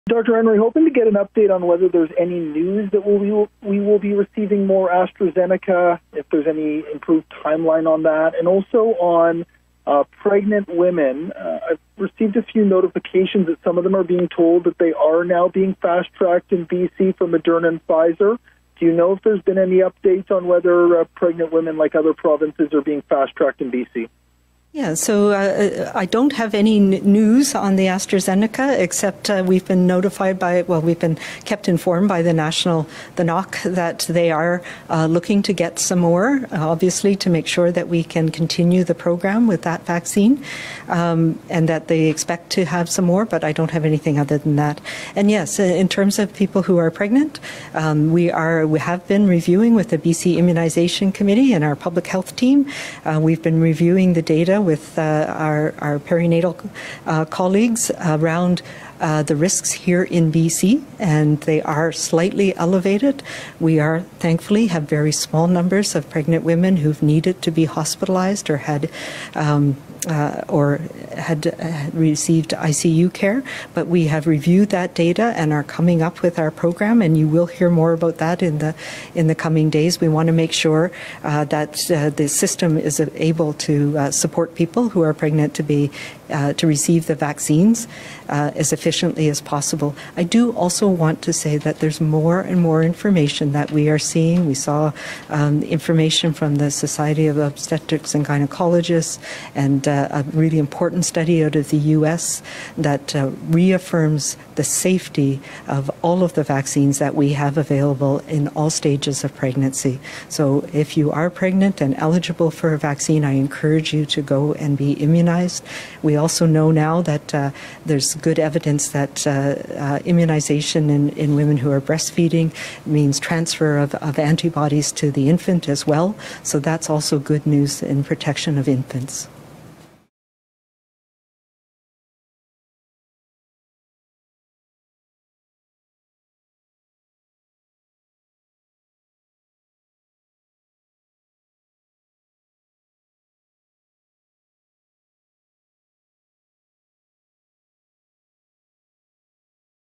Dr. Henry, hoping to get an update on whether there's any news that we will be receiving more AstraZeneca, if there's any improved timeline on that, and also on pregnant women. I've received a few notifications that some of them are being told that they are now being fast-tracked in BC for Moderna and Pfizer. Do you know if there's been any updates on whether pregnant women, like other provinces, are being fast-tracked in BC? Yeah, so I don't have any news on the AstraZeneca, except we've been notified we've been kept informed by the NOC that they are looking to get some more, obviously, to make sure that we can continue the program with that vaccine, and that they expect to have some more, but I don't have anything other than that. And yes, in terms of people who are pregnant, we have been reviewing with the BC Immunization Committee and our public health team. We've been reviewing the data with our perinatal colleagues around the risks here in BC, and they are slightly elevated. We thankfully have very small numbers of pregnant women who've needed to be hospitalized or had received ICU care, but we have reviewed that data and are coming up with our program, and you will hear more about that in the coming days. We want to make sure that the system is able to support people who are pregnant to receive the vaccines as efficiently as possible. I do also want to say that there's more and more information that we are seeing. We saw information from the Society of Obstetrics and Gynecologists and a really important study out of the U.S. that reaffirms the safety of all of the vaccines that we have available in all stages of pregnancy. So if you are pregnant and eligible for a vaccine, I encourage you to go and be immunized. We also know now that there's good evidence that immunization in women who are breastfeeding means transfer of antibodies to the infant as well. So that's also good news in protection of infants.